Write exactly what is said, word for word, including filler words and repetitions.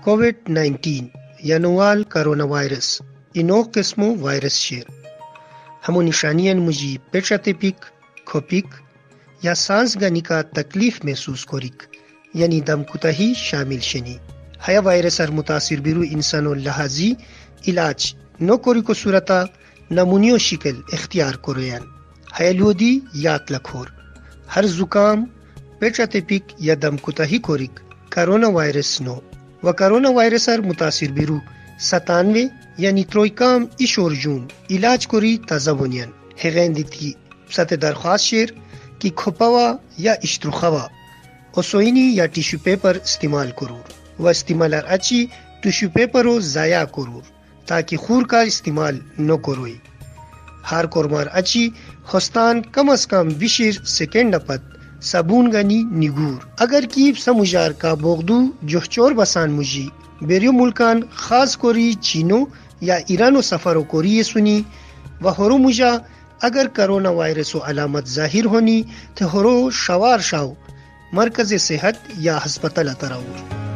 Covid nineteen یا نوال corona virus اینو قسمو virus شیر ہمو نشانیاں مجھے پیچا تپک کھوپک یا سانس گانی کا تکلیف محسوس کورک یعنی دم کتہی شامل شنی ہیا وائرس ار متاثر بیرو انسانو لحاظی علاج نو کوری کو صورتا نمونیو شکل اختیار کرویان ہیا لودی یات لکھور ہر زکام پیچا تپک یا دم کتہی کورک کرونا وائرس نو و کرونا وائرس ار متاثر بیرو ستانوے یعنی ترویکام ایشور جون علاج کوری تازبونین ہغین دیتی ست درخواست شیر کی کھپوا یا اشترخوا اوسوینی یا ٹیشو پیپر استعمال کرور و استعمال اچی ٹیشو پیپر و ضائع کرور تاکہ خور کا استعمال نہ کروئی ہار کورمار اچی خستان کم از کم بیشیر سیکنڈ پت صابون گنی نگور اگر کیب سمجار کا بوغدو جوہچور بسان مجی بیریو ملکان خاص کوری چینو یا ایرانو سفرو کوری سنی و ہرو مجا اگر کرونا وائرس و علامت ظاہر ہونی تو ہرو شوار شاو مرکز صحت یا ہسپتال تراور